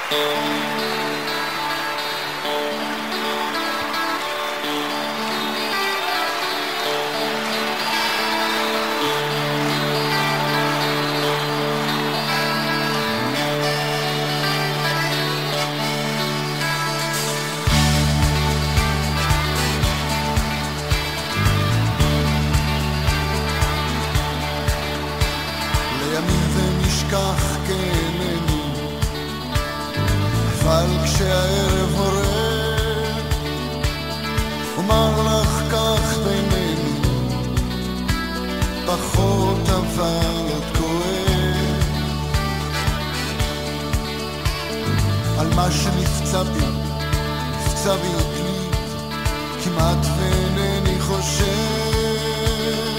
אבל כשהערב הורג אומר לך כך בינינו פחות אבל עוד כואב על מה שנפצע בי אותי כמעט ואינני חושב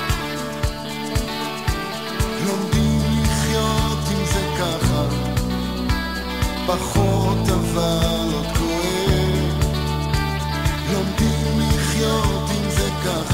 לומדים לחיות עם זה ככה פחות אבל עוד כואב לומדים לחיות עם זה ככה